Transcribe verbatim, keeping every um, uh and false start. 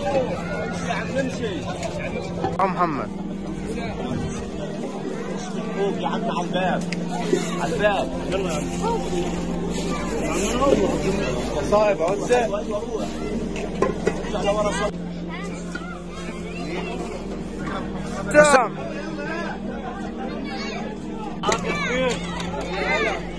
عم محمد فوق يا عم على الباب على الباب يلا صاحب عزة حسام